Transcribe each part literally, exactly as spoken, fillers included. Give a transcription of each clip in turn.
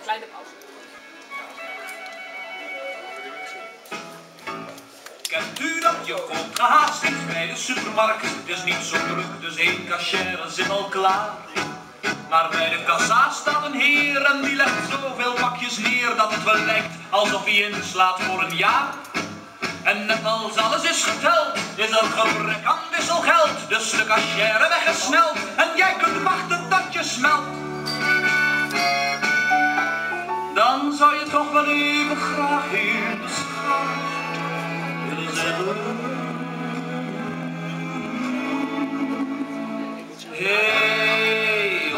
kleine pauze. Kent u dat je koopt gehaast iets bij de supermarkt? Het is niet zo druk, dus één cashier zit al klaar. Maar bij de kassa staat een heer en die legt zoveel pakjes neer dat het wel lijkt alsof hij inslaat voor een jaar. En net als alles is geteld, is er gebrek aan wisselgeld. Dus de cashier weggesneld en jij kunt wachten tot je smelt. Dan zou je toch wel even graag in de straat willen zeggen. Hey,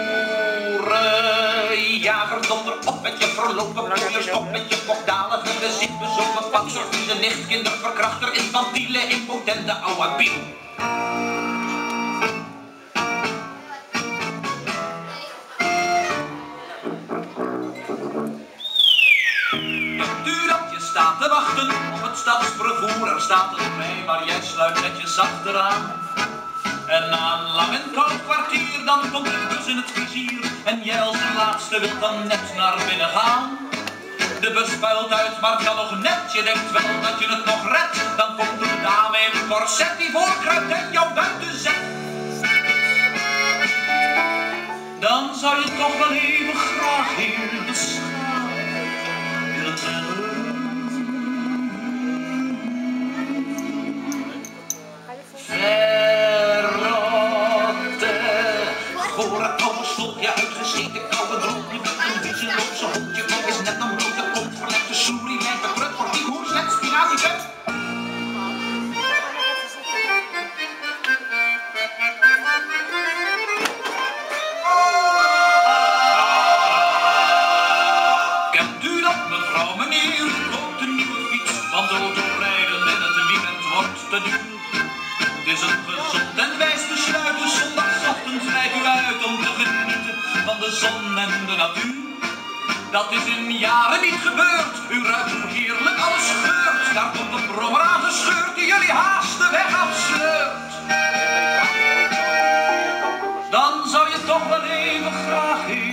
hoerenjager, donder op met je verlopen mooier, stop met je pokdalige gezicht, bezopen, patser, vieze nicht, kinderverkrachter, infantiele, impotente, oude biel. Staat te wachten op het stadsvervoer, er staat een trein, maar jij sluit netjes achteraan. En na een lang en koud kwartier, dan komt de bus in het vizier, en jij als de laatste wilt dan net naar binnen gaan. De bus puilt uit, maar het kan nog net, je denkt wel dat je het nog redt. Dan komt een dame in een corset die voorkruipt en jou buiten zet. Dan zou je toch wel even graag hier de schaam willen zeggen. Gore oude slot, je uitgezeten koude dronk, je bent een wiezeloze hond, je kop is net een blote kont, verlegde soerie, lijkt bekrut, wordt die hoer slecht spinaziekut. Kent u dat, mevrouw, meneer, koopt een nieuwe fiets, want autorijden in het weekend wordt te duur. Het is een gezond en wijs besluit, dus zondagochtend rijdt u uit om te genieten van de zon en de natuur. Dat is in jaren niet gebeurd, u ruikt hoe heerlijk alles geurt. Daar komt een brommer aangescheurd die jullie haast de weg afsleurt. Dan zou je toch wel even graag hier